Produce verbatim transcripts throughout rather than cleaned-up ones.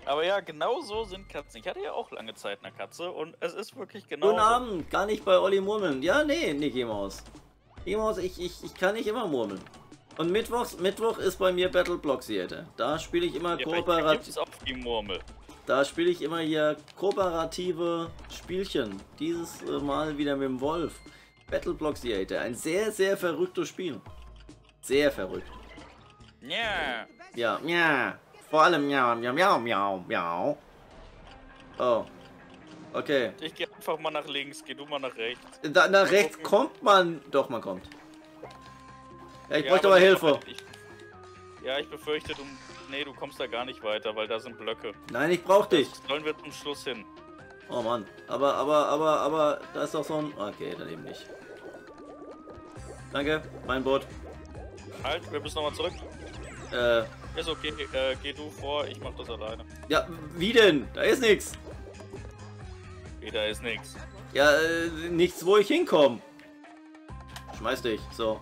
Aber ja, genau so sind Katzen. Ich hatte ja auch lange Zeit eine Katze und es ist wirklich genau Guten so. Abend, gar nicht bei Olli murmeln. Ja, nee, Niki Maus. Niki Maus, ich, ich, ich kann nicht immer murmeln. Und Mittwochs, Mittwoch ist bei mir Battle Block Theater. Da spiele ich immer Ja, kooperativ. auf die Murmel. Da spiele ich immer hier kooperative Spielchen. Dieses äh, Mal wieder mit dem Wolf. Battle Block Theater. Ein sehr, sehr verrücktes Spiel. Sehr verrückt. Ja. Ja, ja. Vor allem miau, miau, miau, miau, miau. Oh. Okay. Ich gehe einfach mal nach links, geh du mal nach rechts. Da, nach Mal rechts gucken. kommt man. Doch, man kommt. Ja, ich Ja, bräuchte aber nicht Hilfe. weit. Ich, ja, ich befürchte, du. Nee, du kommst da gar nicht weiter, weil da sind Blöcke. Nein, ich brauch dich. Das sollen wir zum Schluss hin. Oh Mann. Aber, aber, aber, aber, da ist doch so ein. Okay, dann eben nicht. Danke, mein Boot. Halt, wir müssen nochmal zurück. Äh, Ist okay, äh, geh du vor, ich mach das alleine. ja, wie denn? Da ist nichts. Okay, da ist nichts. Ja, äh, nichts, wo ich hinkomme. Schmeiß dich, so.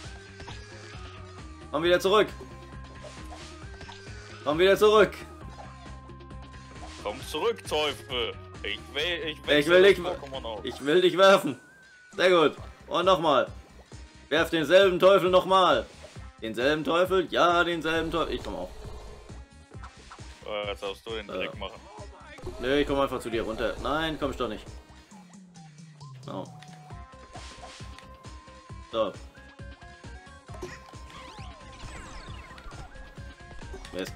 Komm wieder zurück. Komm wieder zurück. Komm zurück, Teufel. Ich will, ich will, Ich will dich, Pokémon auf. ich will dich werfen. Sehr gut. Und nochmal. Werf denselben Teufel nochmal. Denselben Teufel? Ja, denselben Teufel. Ich komme auch. Oh, jetzt darfst du den Dreck Äh. machen. Nö, ich komme einfach zu dir runter. Nein, komm ich doch nicht. So. So. Mist.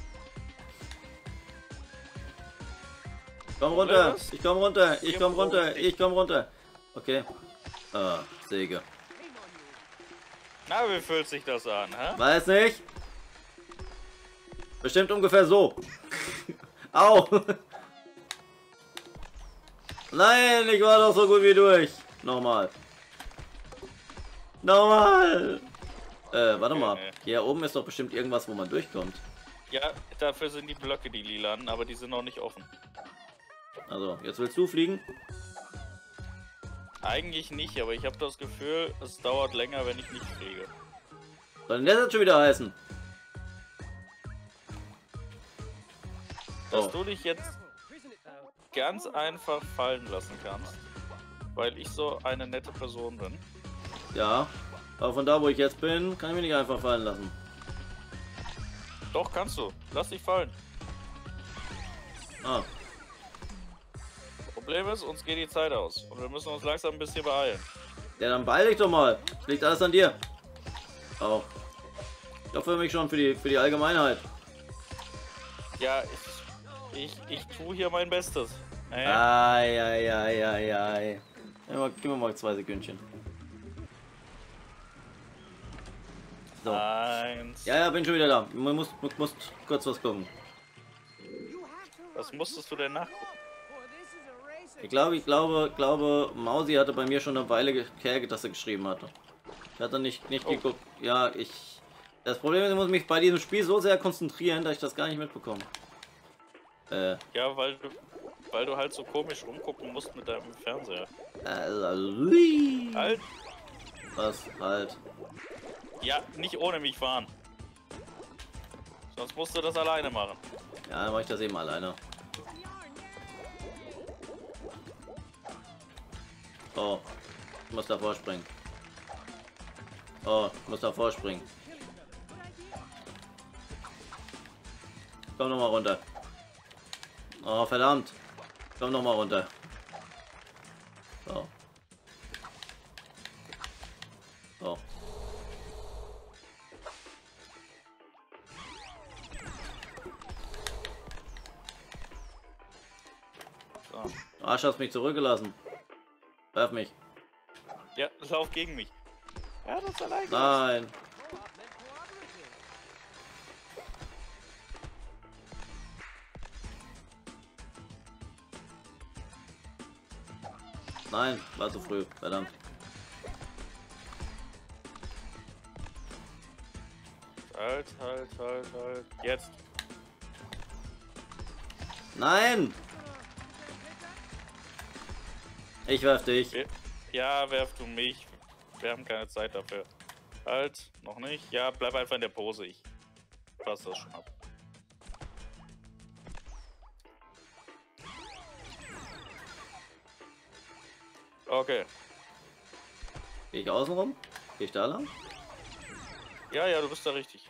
Komm runter. Was? Ich komm runter. Ich Hier komm runter. brauche ich- Ich komm runter. Okay. Ah, Säge. Na, wie fühlt sich das an, hä? Weiß nicht. Bestimmt ungefähr so. Au. Nein, ich war doch so gut wie durch. Nochmal. Nochmal. Äh, warte mal. Okay. Hier oben ist doch bestimmt irgendwas, wo man durchkommt. Ja, dafür sind die Blöcke die lilanen, aber die sind noch nicht offen. Also, jetzt willst du fliegen? Eigentlich nicht, aber ich habe das Gefühl, es dauert länger, wenn ich nicht fliege. Soll denn das jetzt schon wieder heißen? Dass Oh. du dich jetzt ganz einfach fallen lassen kannst, weil ich so eine nette Person bin. Ja. Aber von da, wo ich jetzt bin, kann ich mich nicht einfach fallen lassen. Doch, kannst du. Lass dich fallen. Ah. Problem ist, uns geht die Zeit aus und wir müssen uns langsam ein bisschen beeilen. Ja, dann beeil dich doch mal. Das liegt alles an dir. Auch. Ich hoffe mich schon für die, für die Allgemeinheit. Ja, ich, ich, ich tue hier mein Bestes. Naja. Ei, ei, ei, ei, ei. Gib mir, gib mir mal zwei Sekündchen. So. Eins. Ja, ja, bin schon wieder da. Man muss, muss, muss kurz was gucken. Was musstest du denn nachgucken? Ich glaube, ich glaube, glaube, Mausi hatte bei mir schon eine Weile her, dass er geschrieben hatte. Ich hatte nicht, nicht Oh. geguckt. Ja, ich. Das Problem ist, ich muss mich bei diesem Spiel so sehr konzentrieren, dass ich das gar nicht mitbekomme. Äh, Ja, weil du, weil du halt so komisch rumgucken musst mit deinem Fernseher. äh, Halt. was halt. Ja, nicht ohne mich fahren. Sonst musst du das alleine machen. Ja, dann mache ich das eben alleine. Oh, ich muss davor springen. Oh, ich muss davor springen. Komm noch mal runter. Oh, verdammt. Komm noch mal runter. So. So. So. Arsch, hast mich zurückgelassen. Werf mich. Ja, lauf gegen mich. Ja, das ist allein. Nein. Nein, war zu früh. Verdammt. Halt, halt, halt, halt. Jetzt. Nein! Ich werf dich. Ja, werf du mich. Wir haben keine Zeit dafür. Halt, noch nicht. Ja, bleib einfach in der Pose. Ich passe das schon ab. Okay. Gehe ich außen rum? Gehe ich da lang? Ja, ja, du bist da richtig.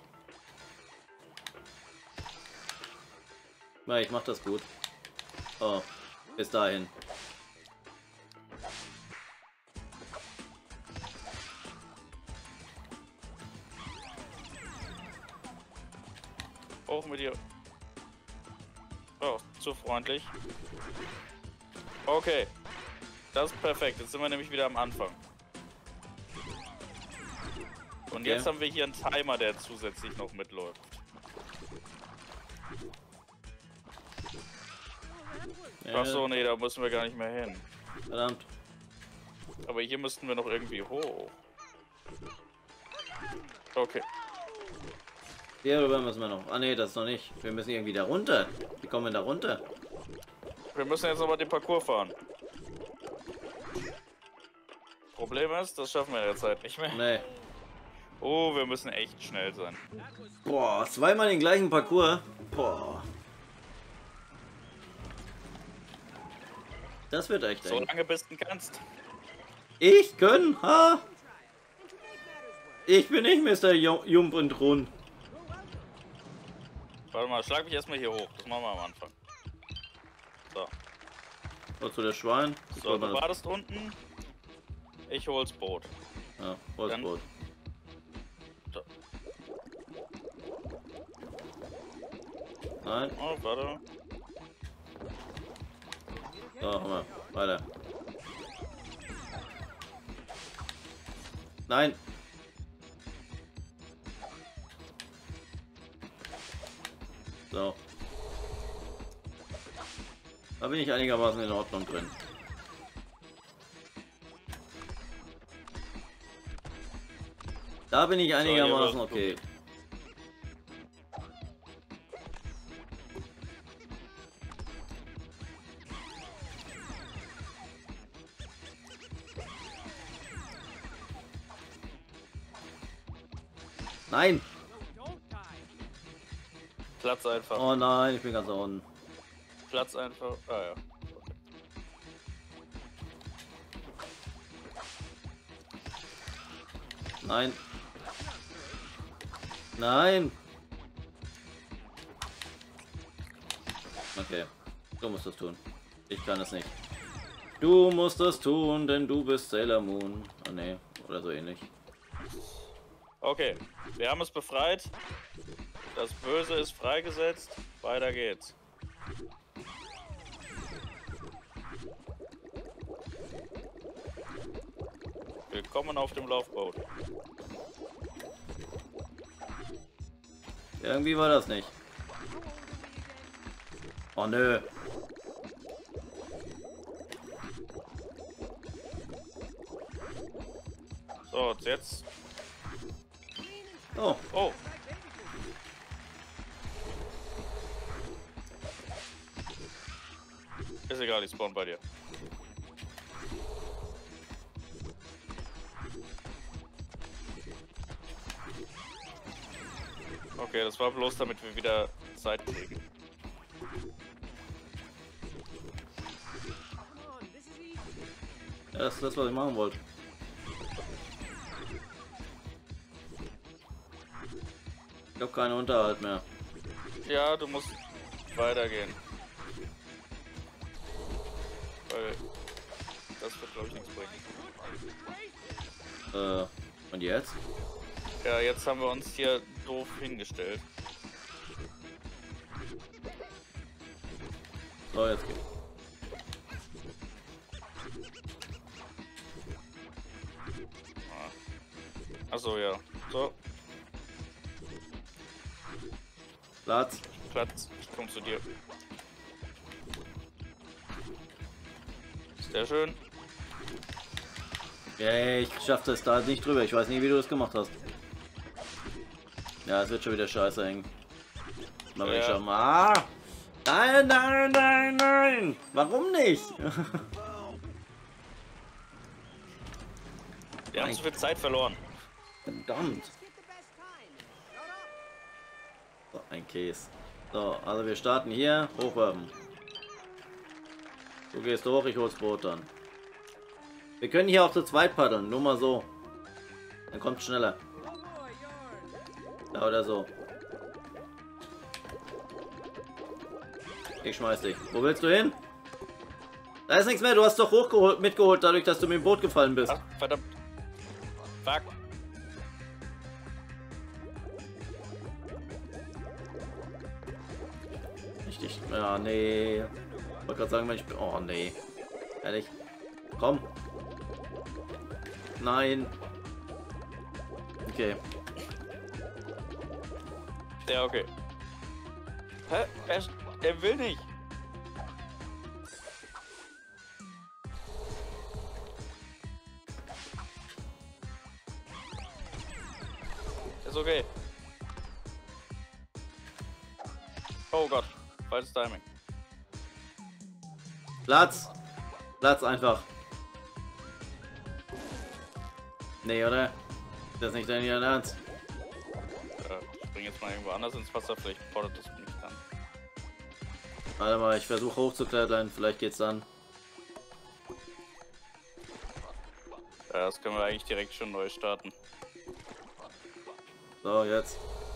Ja, ich mach das gut. Oh, bis dahin. Hoch mit dir. Oh, zu freundlich. Okay. Das ist perfekt. Jetzt sind wir nämlich wieder am Anfang. Und Okay. jetzt haben wir hier einen Timer, der zusätzlich noch mitläuft. Ja, Ach so, nee, da müssen wir gar nicht mehr hin. verdammt. Aber hier müssten wir noch irgendwie hoch. Okay. Hier rüber müssen wir noch. Ah ne, das noch nicht. Wir müssen irgendwie da runter. Wie kommen wir da runter? Wir müssen jetzt nochmal den Parcours fahren. Problem ist, das schaffen wir derzeit nicht mehr. Nee. Oh, wir müssen echt schnell sein. Boah, zweimal den gleichen Parcours. Boah. Das wird echt So eng. lange bis du kannst. Ich können, ha? Ich bin nicht Mister Ju- Jump und Rund. Warte mal, schlag mich erstmal hier hoch. Das machen wir am Anfang. So. Wozu der Schwein? So, du wartest unten. Ich hol's Boot. Ja, Holzboot. So. Nein. Oh, warte. So, haben wir. Weiter. Nein. So. Da bin ich einigermaßen in Ordnung drin. Da bin ich einigermaßen okay. Nein! Platz einfach. Oh nein, ich bin ganz da unten. Platz einfach. Ah ja. Nein. Nein. Okay. Du musst das tun. Ich kann es nicht. Du musst das tun, denn du bist Sailor Moon. Oh ne, oder so ähnlich. Okay, wir haben es befreit. Das Böse ist freigesetzt. Weiter geht's. Willkommen auf dem Laufboot. Irgendwie war das nicht. Oh nö. So, und jetzt. Oh, Oh. Ist egal, ich spawn bei dir. Okay, das war bloß, damit wir wieder Zeit kriegen. ja, das ist das, was ich machen wollte. Ich habe keinen Unterhalt mehr. Ja, du musst weitergehen. Weil das wird, glaube ich, nichts bringen. Äh, und jetzt? Ja, jetzt haben wir uns hier doof hingestellt. So, jetzt geht's. Achso, ja. So, Platz. Platz. Ich komm zu dir. Sehr schön. Yay, ich schaff das da nicht drüber. Ich weiß nicht, wie du das gemacht hast. Ja, es wird schon wieder scheiße hängen. Mal Ja. ja. schauen. Ah! Nein, nein, nein, nein! Warum nicht? Wir haben zu viel Zeit verloren. Verdammt. So, ein Käse. So, also wir starten hier. Hochwerfen. Du gehst hoch, ich hol's Boot dann. Wir können hier auch zu zweit paddeln, nur mal so. Dann kommt schneller. Ja, oder so. Ich schmeiß dich. Wo willst du hin? Da ist nichts mehr, du hast doch hochgeholt, mitgeholt, dadurch, dass du mit dem Boot gefallen bist. Ach, verdammt. Fuck. Richtig. Ja, nee. Ich wollte gerade sagen, wenn ich bin. Oh, nee. Ehrlich. Komm. Nein. Okay. Ja, okay. Hä? Er, er will nicht. Ist okay. Oh Gott. Falsches Timing. Platz. Platz einfach. Nee, oder? Das ist nicht dein Ernst. Äh, ich spring jetzt mal irgendwo anders ins Wasser, vielleicht fordert das mich dann. Warte mal, ich versuche hochzuklettern, vielleicht geht's dann. Ja, das können wir eigentlich direkt schon neu starten. So, jetzt.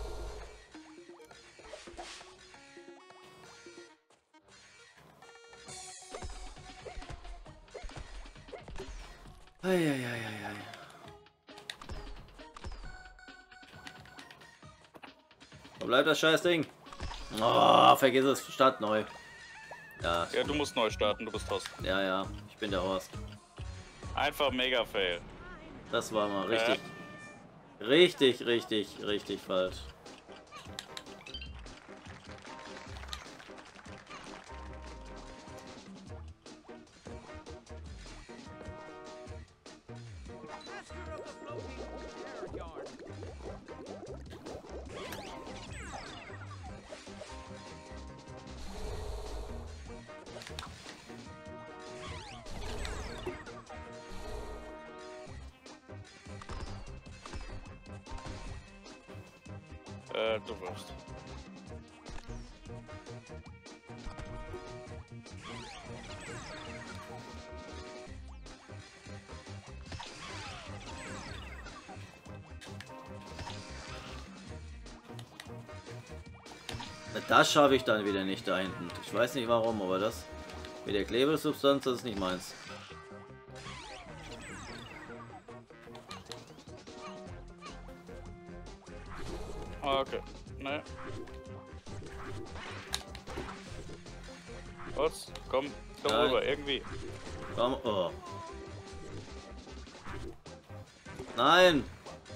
Eieieiei. Wo bleibt das scheiß Ding? Oh, vergiss es, Start neu. Ja. Ja, du musst neu starten, du bist Host. Ja, ja, ich bin der Horst. Einfach mega fail. Das war mal richtig. Äh. Richtig, richtig, richtig falsch. Äh, du wirst. Das schaffe ich dann wieder nicht da hinten. Ich weiß nicht warum, aber das mit der Klebesubstanz, das ist nicht meins. Okay, ne. Was? Komm, komm Nein. rüber, irgendwie. Komm, oh. Nein!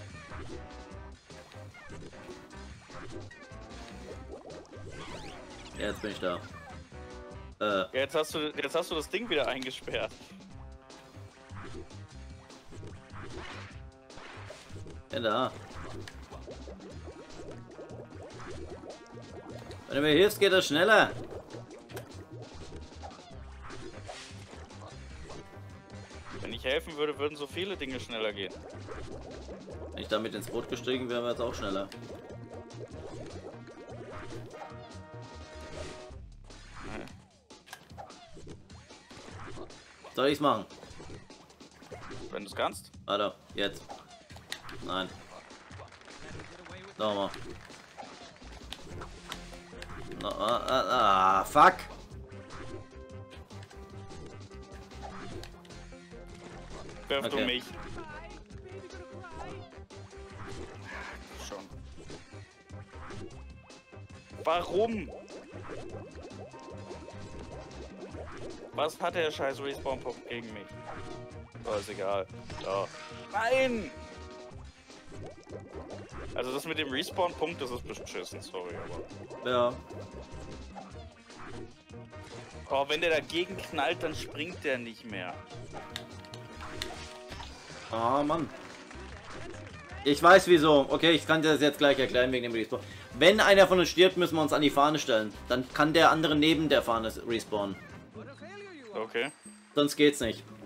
Jetzt bin ich da. Äh. Ja, jetzt hast du, jetzt hast du das Ding wieder eingesperrt. Ja, da. Wenn du mir hilfst, geht das schneller. Wenn ich helfen würde, würden so viele Dinge schneller gehen. Wenn ich damit ins Boot gestiegen wäre, wäre es auch schneller. Soll ich's machen? Wenn du es kannst. Warte, jetzt. Nein. Nochmal. No, ah, ah, ah, fuck! Wirf Okay. du mich. Schon. Warum? Was hat der scheiß Respawn-Punkt gegen mich? So, ist egal. So. Nein! Also das mit dem Respawn-Punkt, das ist beschissen, sorry, aber... Ja. Oh, wenn der dagegen knallt, dann springt der nicht mehr. Ah, Mann. Ich weiß wieso. Okay, ich kann dir das jetzt gleich erklären wegen dem Respawn. Wenn einer von uns stirbt, müssen wir uns an die Fahne stellen. Dann kann der andere neben der Fahne respawnen. Okay. Sonst geht's nicht.